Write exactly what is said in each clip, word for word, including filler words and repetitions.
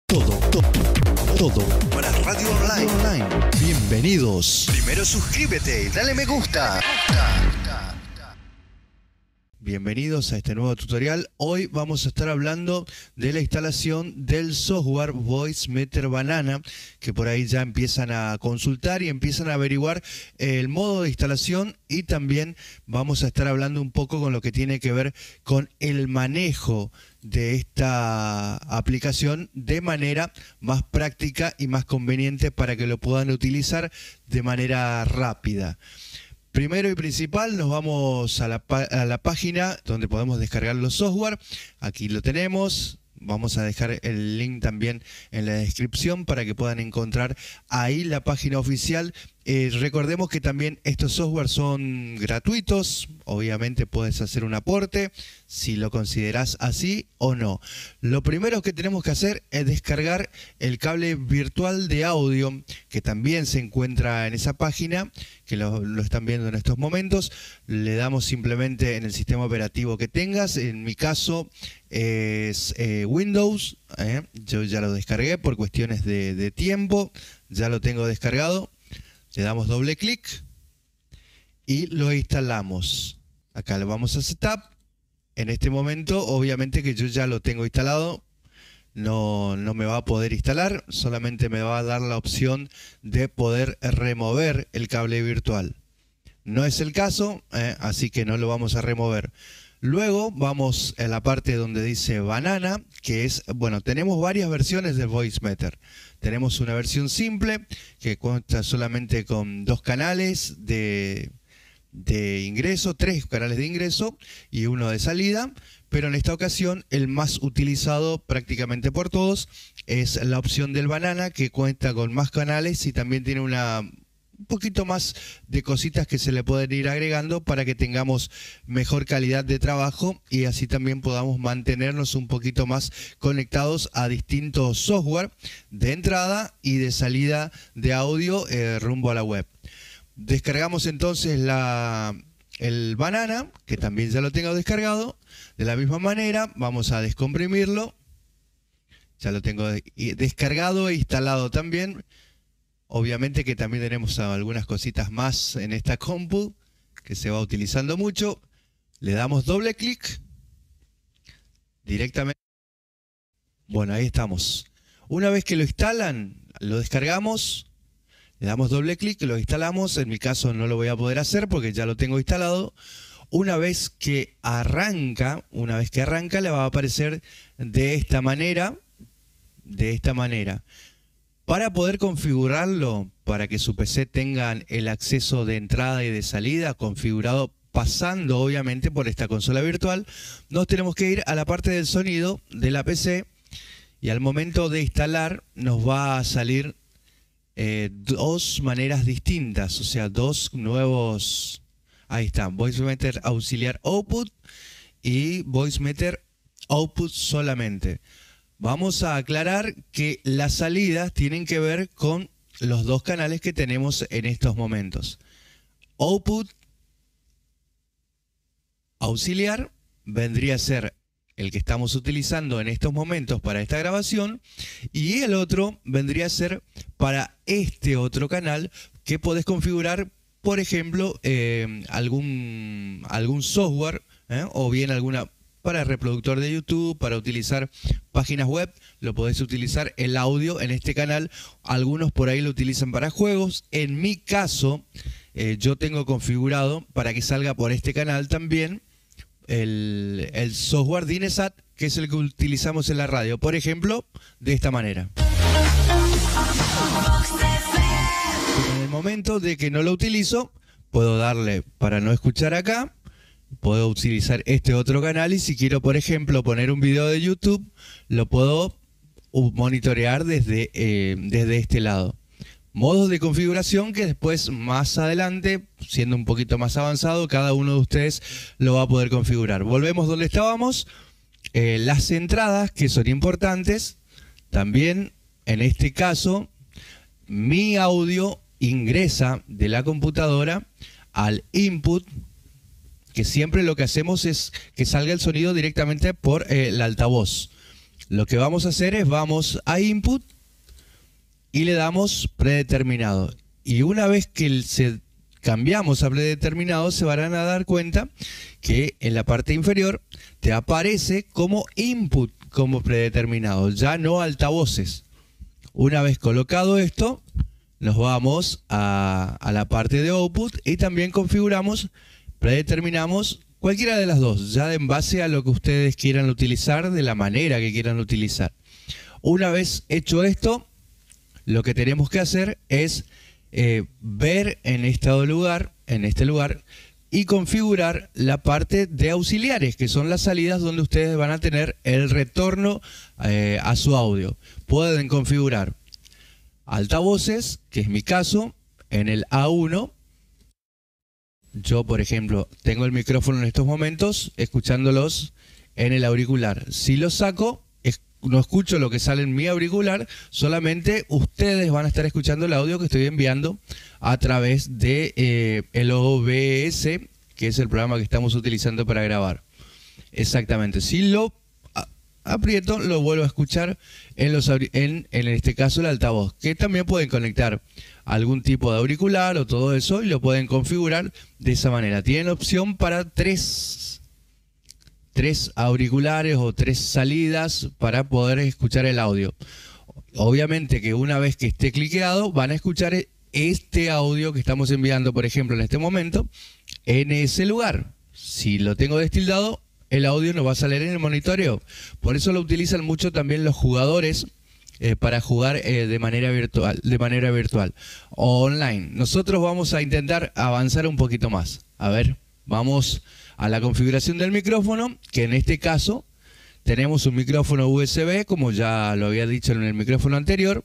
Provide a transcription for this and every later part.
Todo, todo, todo para Radio Online. Online. Bienvenidos. Primero suscríbete y dale me gusta. Bienvenidos a este nuevo tutorial. Hoy vamos a estar hablando de la instalación del software Voicemeeter Banana, que por ahí ya empiezan a consultar y empiezan a averiguar el modo de instalación, y también vamos a estar hablando un poco con lo que tiene que ver con el manejo de esta aplicación de manera más práctica y más conveniente para que lo puedan utilizar de manera rápida. Primero y principal, nos vamos a la, a la página donde podemos descargar los software. Aquí lo tenemos. Vamos a dejar el link también en la descripción para que puedan encontrar ahí la página oficial. Eh, recordemos que también estos software son gratuitos. Obviamente puedes hacer un aporte si lo consideras así o no. Lo primero que tenemos que hacer es descargar el cable virtual de audio, que también se encuentra en esa página, que lo, lo están viendo en estos momentos. Le damos simplemente en el sistema operativo que tengas. En mi caso es eh, Windows. Eh. Yo ya lo descargué por cuestiones de, de tiempo. Ya lo tengo descargado. Le damos doble clic y lo instalamos. Acá le vamos a Setup. En este momento, obviamente que yo ya lo tengo instalado, no, no me va a poder instalar, solamente me va a dar la opción de poder remover el cable virtual. No es el caso, eh, así que no lo vamos a remover. Luego vamos a la parte donde dice Banana, que es, bueno, tenemos varias versiones del Voicemeeter. Tenemos una versión simple que cuenta solamente con dos canales de, de ingreso, tres canales de ingreso y uno de salida. Pero en esta ocasión el más utilizado prácticamente por todos es la opción del Banana, que cuenta con más canales y también tiene una... un poquito más de cositas que se le pueden ir agregando para que tengamos mejor calidad de trabajo y así también podamos mantenernos un poquito más conectados a distintos software de entrada y de salida de audio eh, rumbo a la web. Descargamos entonces la, el Banana, que también ya lo tengo descargado. De la misma manera vamos a descomprimirlo. Ya lo tengo descargado e instalado también. Obviamente que también tenemos algunas cositas más en esta compu que se va utilizando mucho. Le damos doble clic directamente. Bueno, ahí estamos. Una vez que lo instalan, lo descargamos, le damos doble clic, lo instalamos. En mi caso no lo voy a poder hacer porque ya lo tengo instalado. Una vez que arranca, una vez que arranca, le va a aparecer de esta manera, de esta manera. Para poder configurarlo, para que su P C tenga el acceso de entrada y de salida configurado pasando obviamente por esta consola virtual, nos tenemos que ir a la parte del sonido de la P C y al momento de instalar nos va a salir eh, dos maneras distintas, o sea, dos nuevos, ahí está, Voicemeeter auxiliar output y Voicemeeter output solamente. Vamos a aclarar que las salidas tienen que ver con los dos canales que tenemos en estos momentos. Output auxiliar vendría a ser el que estamos utilizando en estos momentos para esta grabación, y el otro vendría a ser para este otro canal que podés configurar, por ejemplo, eh, algún, algún software eh, o bien alguna... para reproductor de YouTube, para utilizar páginas web, lo podés utilizar el audio en este canal. Algunos por ahí lo utilizan para juegos. En mi caso, eh, yo tengo configurado para que salga por este canal también el, el software Dinesat, que es el que utilizamos en la radio. Por ejemplo, de esta manera. En el momento de que no lo utilizo, puedo darle para no escuchar acá. Puedo utilizar este otro canal y si quiero, por ejemplo, poner un video de YouTube, lo puedo monitorear desde, eh, desde este lado. Modos de configuración que después, más adelante, siendo un poquito más avanzado, cada uno de ustedes lo va a poder configurar. Volvemos donde estábamos. Eh, las entradas, que son importantes. También, en este caso, mi audio ingresa de la computadora al input, que siempre lo que hacemos es que salga el sonido directamente por eh, el altavoz. Lo que vamos a hacer es vamos a Input y le damos predeterminado. Y una vez que se cambiamos a predeterminado, se van a dar cuenta que en la parte inferior te aparece como Input, como predeterminado, ya no altavoces. Una vez colocado esto, nos vamos a, a la parte de Output y también configuramos, predeterminamos cualquiera de las dos, ya en base a lo que ustedes quieran utilizar, de la manera que quieran utilizar. Una vez hecho esto, lo que tenemos que hacer es eh, ver en este lugar, en este lugar, y configurar la parte de auxiliares, que son las salidas donde ustedes van a tener el retorno eh, a su audio. Pueden configurar altavoces, que es mi caso, en el A uno. Yo, por ejemplo, tengo el micrófono en estos momentos escuchándolos en el auricular. Si lo saco, es, no escucho lo que sale en mi auricular, solamente ustedes van a estar escuchando el audio que estoy enviando a través de eh, el O B S, que es el programa que estamos utilizando para grabar. Exactamente. Si lo aprieto, lo vuelvo a escuchar en, los, en, en este caso el altavoz, que también pueden conectar algún tipo de auricular o todo eso y lo pueden configurar de esa manera. Tienen opción para tres, tres auriculares o tres salidas para poder escuchar el audio. Obviamente que una vez que esté cliqueado van a escuchar este audio que estamos enviando, por ejemplo, en este momento, en ese lugar. Si lo tengo destildado, el audio no va a salir en el monitoreo. Por eso lo utilizan mucho también los jugadores eh, para jugar eh, de manera virtual, de manera virtual o online. Nosotros vamos a intentar avanzar un poquito más. A ver, vamos a la configuración del micrófono, que en este caso tenemos un micrófono U S B, como ya lo había dicho en el micrófono anterior.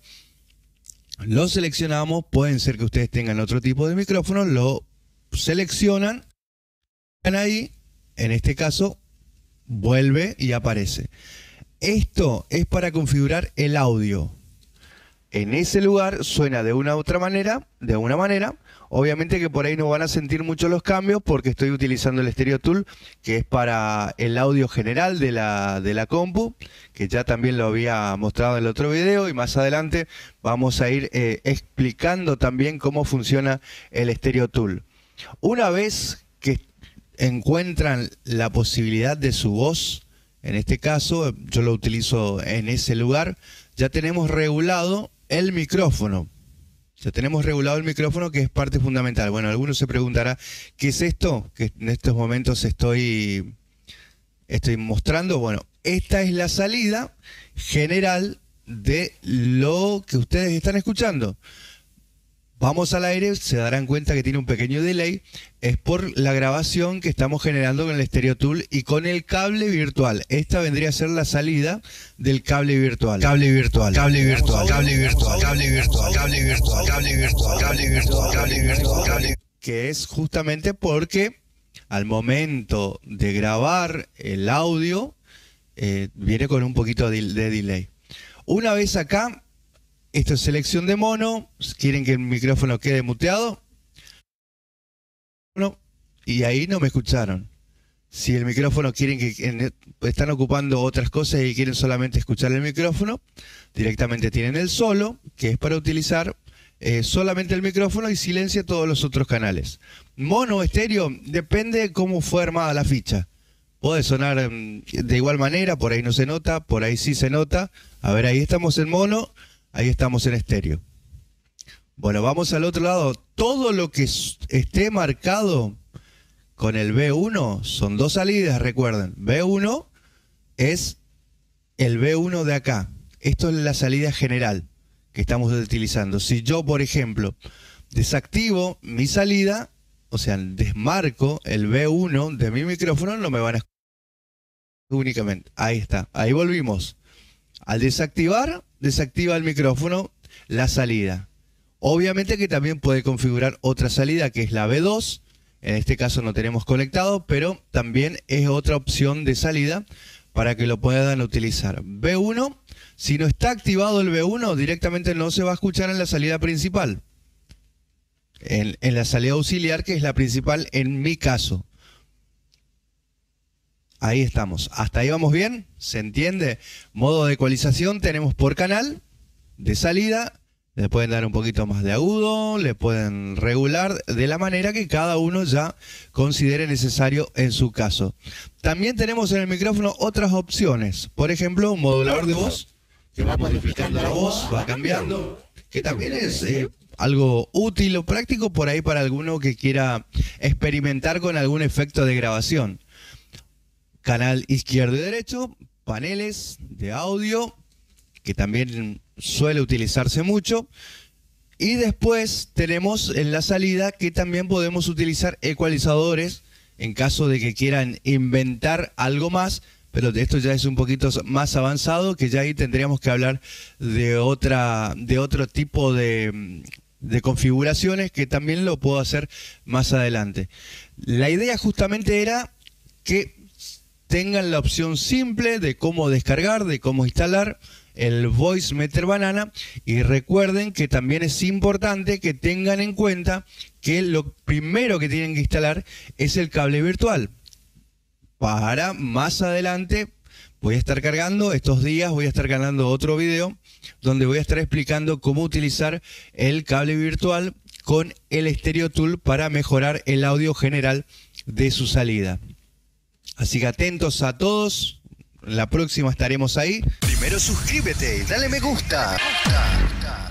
Lo seleccionamos, pueden ser que ustedes tengan otro tipo de micrófono, lo seleccionan ahí, en este caso vuelve y aparece. Esto es para configurar el audio. En ese lugar suena de una u otra manera, de una manera. Obviamente que por ahí no van a sentir mucho los cambios porque estoy utilizando el Stereo Tool, que es para el audio general de la, de la compu, que ya también lo había mostrado en el otro video, y más adelante vamos a ir eh, explicando también cómo funciona el Stereo Tool. Una vez que encuentran la posibilidad de su voz, en este caso yo lo utilizo en ese lugar, ya tenemos regulado el micrófono. Ya tenemos regulado el micrófono, que es parte fundamental. Bueno, algunos se preguntará, ¿qué es esto que en estos momentos estoy, estoy mostrando? Bueno, esta es la salida general de lo que ustedes están escuchando. Vamos al aire, se darán cuenta que tiene un pequeño delay, es por la grabación que estamos generando con el Stereo Tool y con el cable virtual. Esta vendría a ser la salida del cable virtual. Cable virtual, cable virtual, cable virtual, cable virtual, cable virtual, cable virtual, cable virtual, cable virtual, cable. Que es justamente porque al momento de grabar el audio eh, viene con un poquito de, de delay. Una vez acá, esto es selección de mono. ¿Quieren que el micrófono quede muteado? No, y ahí no me escucharon. Si el micrófono quieren que están ocupando otras cosas y quieren solamente escuchar el micrófono, directamente tienen el solo, que es para utilizar eh, solamente el micrófono y silencia todos los otros canales. Mono o estéreo, depende de cómo fue armada la ficha. Puede sonar de igual manera, por ahí no se nota, por ahí sí se nota. A ver, ahí estamos en mono. Ahí estamos en estéreo. Bueno, vamos al otro lado. Todo lo que esté marcado con el B uno son dos salidas, recuerden. B uno es el B uno de acá. Esto es la salida general que estamos utilizando. Si yo, por ejemplo, desactivo mi salida, o sea, desmarco el B uno de mi micrófono, no me van a escuchar únicamente. Ahí está. Ahí volvimos. Al desactivar, desactiva el micrófono la salida. Obviamente que también puede configurar otra salida, que es la B dos. En este caso no tenemos conectado, pero también es otra opción de salida para que lo puedan utilizar. B uno, si no está activado el B uno, directamente no se va a escuchar en la salida principal. En, en la salida auxiliar, que es la principal en mi caso. Ahí estamos. ¿Hasta ahí vamos bien? ¿Se entiende? Modo de ecualización tenemos por canal de salida. Le pueden dar un poquito más de agudo, le pueden regular de la manera que cada uno ya considere necesario en su caso. También tenemos en el micrófono otras opciones. Por ejemplo, un modulador de voz que va modificando la voz, va cambiando, que también es eh, algo útil o práctico por ahí para alguno que quiera experimentar con algún efecto de grabación. Canal izquierdo y derecho, paneles de audio, que también suele utilizarse mucho. Y después tenemos en la salida que también podemos utilizar ecualizadores en caso de que quieran inventar algo más, pero de esto ya es un poquito más avanzado, que ya ahí tendríamos que hablar de otra, de otro tipo de, de configuraciones que también lo puedo hacer más adelante. La idea justamente era que tengan la opción simple de cómo descargar, de cómo instalar el Voicemeeter Banana, y recuerden que también es importante que tengan en cuenta que lo primero que tienen que instalar es el cable virtual. Para más adelante voy a estar cargando, estos días voy a estar cargando otro video donde voy a estar explicando cómo utilizar el cable virtual con el Stereo Tool para mejorar el audio general de su salida. Así que atentos a todos. La próxima estaremos ahí. Primero suscríbete y dale me gusta.